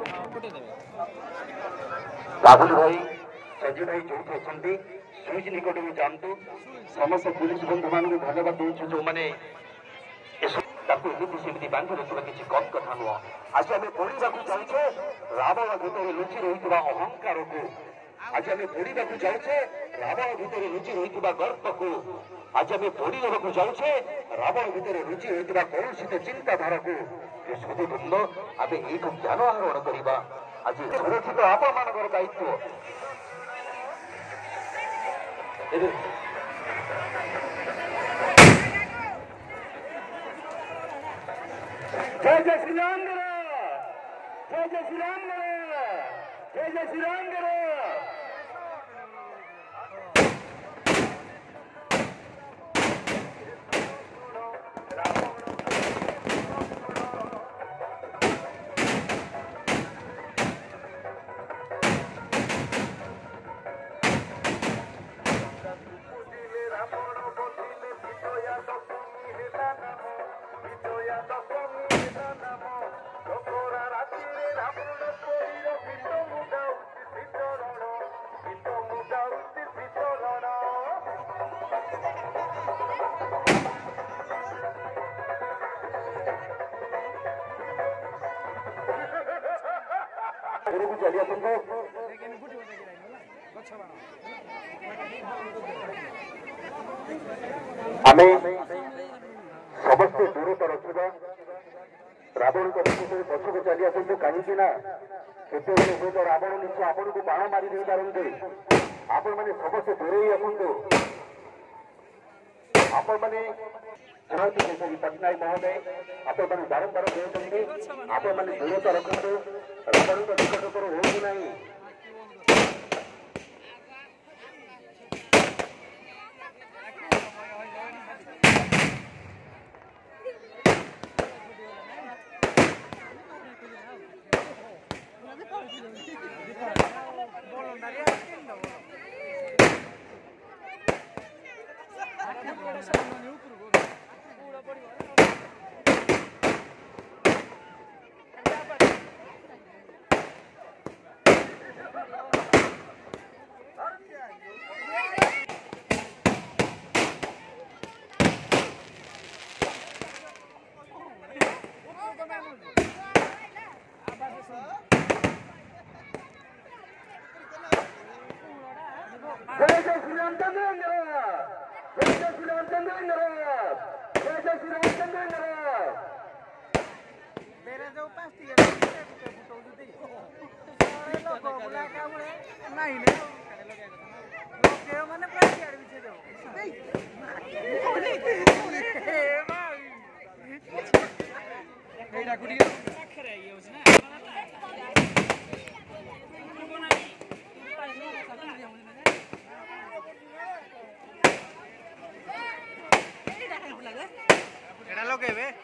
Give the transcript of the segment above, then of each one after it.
राहुल भाई सजी भाई जो अच्छा सुइच निकट में जातु समस्त पुलिस बंधु मान धन्यवाद दूसरे जो मैंने एमती बांधि रखा किसी कम कथा नुह आज आम पढ़ा जाऊे रावण भितर लुचि रही अहंकार को आज आम पढ़ा जाऊे रावण भितर लुचि रही गर्व को आज आम पढ़ी देवाक जाऊे रावण भितर लुचि रही कलुषित चिंताधारा को सुधीवृंद आम यू ज्ञान आहरण करवा आज सुरक्षित आपण मान दायित्व जय जय श्री राम जय जय श्री राम जय जय श्री राम चलिए आम समस्त दूरता रखा रावण पछक चली आसतु कहीं हूँ रावण निश्चय आपन को बाण मारी दे पारते आपण मैंने समस्त दूरे आसतु आपण मैंने पटनायक महोदय आपण मैंने बारंबार कहते आपण मैंने दूरता रखु रावण निकटतर हो नहीं जय जय श्री रामचंद्र जय जय श्री रामचंद्र जय जय श्री रामचंद्र मेरे जो पास थी लोग बोला क्या बोले नहीं लोग मैंने प्राइस यार पीछे दो एटा कुड़ी आखिर है ये उसने एटा लोग है बे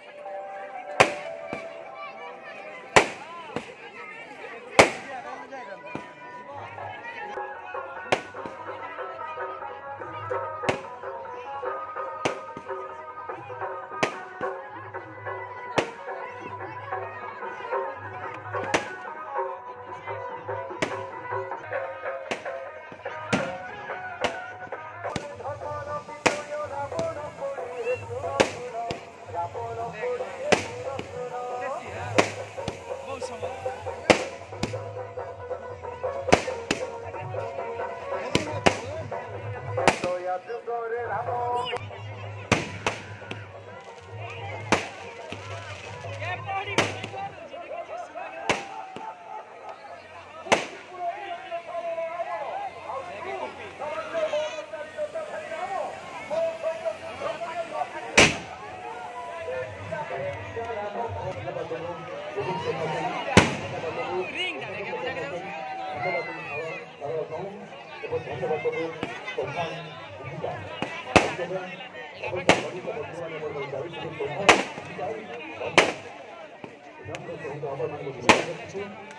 Gracias.